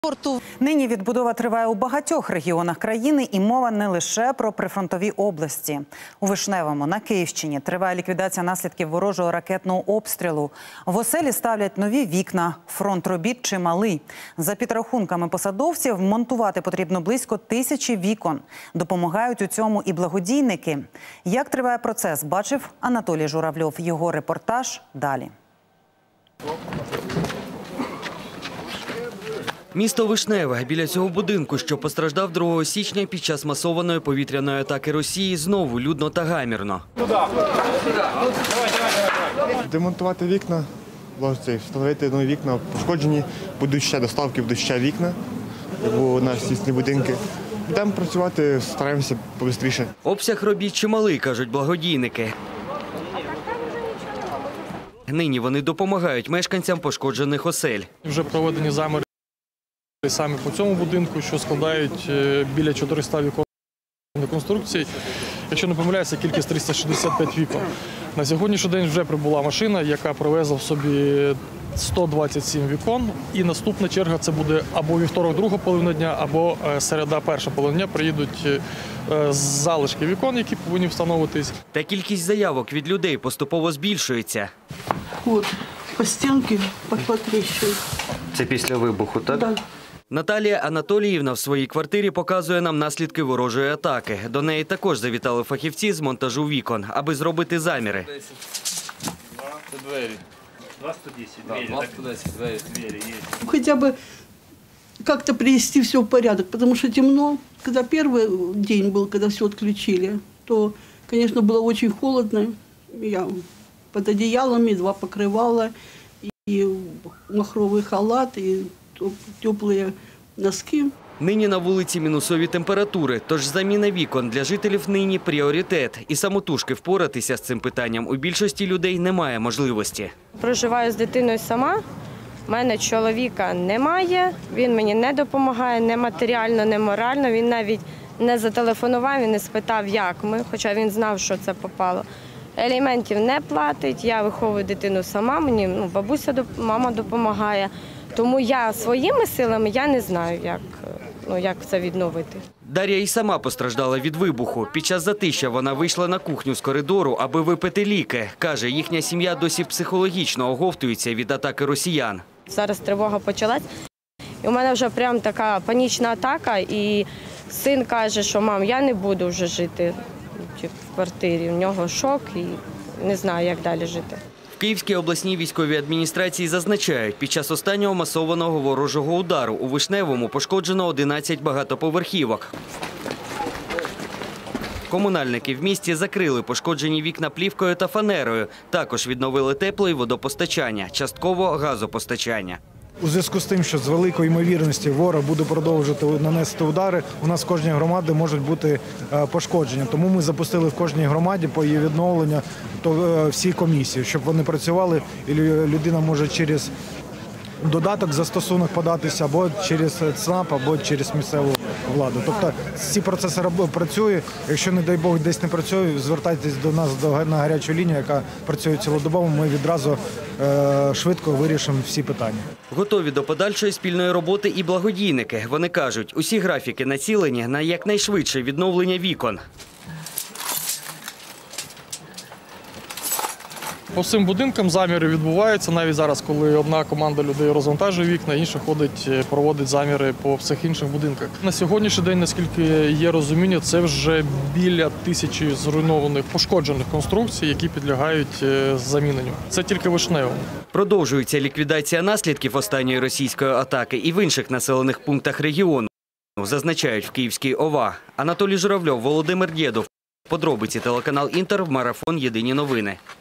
Нині відбудова триває у багатьох регіонах країни, і мова не лише про прифронтові області. У Вишневому, на Київщині, триває ліквідація наслідків ворожого ракетного обстрілу. В оселі ставлять нові вікна. Фронт робіт чималий. За підрахунками посадовців, монтувати потрібно близько 1000 вікон. Допомагають у цьому і благодійники. Як триває процес, бачив Анатолій Журавльов. Його репортаж далі. Місто Вишневе. Біля цього будинку, що постраждав 2 січня під час масованої повітряної атаки Росії, знову людно та гамірно. Демонтувати вікна, встановити нові вікна, пошкоджені, будуть ще доставки, будуть ще вікна, бо наші сільські будинки. Йдемо працювати, стараємося побистріше. Обсяг робіт чималий, кажуть благодійники. Нині вони допомагають мешканцям пошкоджених осель. Вже проведені заміри саме по цьому будинку, що складають біля 400 вікон конструкцій. Якщо не помиляюся, кількість 365 вікон. На сьогоднішній день вже прибула машина, яка привезла в собі 127 вікон. І наступна черга – це буде або вівторок, друга половина дня, або середа, перша половина дня. Приїдуть залишки вікон, які повинні встановитись. Та кількість заявок від людей поступово збільшується. От, по стінки потріщують. Це після вибуху, так? Так. Наталія Анатоліївна в своїй квартирі показує нам наслідки ворожої атаки. До неї також завітали фахівці з монтажу вікон, аби зробити заміри. Хотя бы как-то привести все в порядок, потому что темно. Когда первый день был, когда все отключили, то, конечно, было очень холодно. Я под одеялами, 2 покрывала, и махровый халат, и теплые носки. Нині на вулиці мінусові температури, тож заміна вікон для жителів нині – пріоритет. І самотужки впоратися з цим питанням у більшості людей немає можливості. Проживаю з дитиною сама, в мене чоловіка немає, він мені не допомагає, не матеріально, не морально. Він навіть не зателефонував і не спитав, як ми, хоча він знав, що це попало. Аліментів не платить, я виховую дитину сама, мені бабуся, мама допомагає. Тому я своїми силами я не знаю, як це відновити. Дар'я і сама постраждала від вибуху. Під час затища вона вийшла на кухню з коридору, аби випити ліки. Каже, їхня сім'я досі психологічно оговтується від атаки росіян. Зараз тривога почалась, і у мене вже прям така панічна атака, і син каже, що мам, я не буду вже жити в квартирі. У нього шок і не знаю, як далі жити. В Київській обласній військовій адміністрації зазначають, під час останнього масованого ворожого удару у Вишневому пошкоджено 11 багатоповерхівок. Комунальники в місті закрили пошкоджені вікна плівкою та фанерою. Також відновили тепло і водопостачання, частково газопостачання. У зв'язку з тим, що з великою ймовірністю ворог буде продовжувати нанести удари, у нас в кожній громаді можуть бути пошкодження. Тому ми запустили в кожній громаді по її відновленню всі комісії, щоб вони працювали, і людина може через додаток застосунок податися або через ЦНАП, або через місцеву владу. Тобто ці процеси працюють. Якщо, не дай Бог, десь не працює, звертайтесь до нас на гарячу лінію, яка працює цілодобово, ми відразу швидко вирішимо всі питання. Готові до подальшої спільної роботи і благодійники. Вони кажуть, усі графіки націлені на якнайшвидше відновлення вікон. По всім будинкам заміри відбуваються. Навіть зараз, коли одна команда людей розвантажує вікна, інша ходить, проводить заміри по всіх інших будинках. На сьогоднішній день, наскільки є розуміння, це вже біля 1000 зруйнованих, пошкоджених конструкцій, які підлягають заміненню. Це тільки Вишневому. Продовжується ліквідація наслідків останньої російської атаки і в інших населених пунктах регіону, зазначають в Київській ОВА. Анатолій Журавльов, Володимир Дєдов. Подробиці телеканал «Інтер», марафон «Єдині новини».